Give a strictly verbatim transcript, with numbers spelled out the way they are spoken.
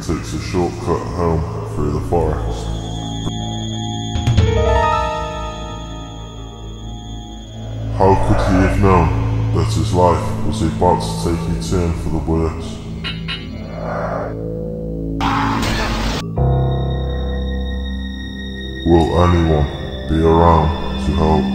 takes a shortcut home through the forest. How could he have known that his life was about to take a turn for the worse? Will anyone be around to help?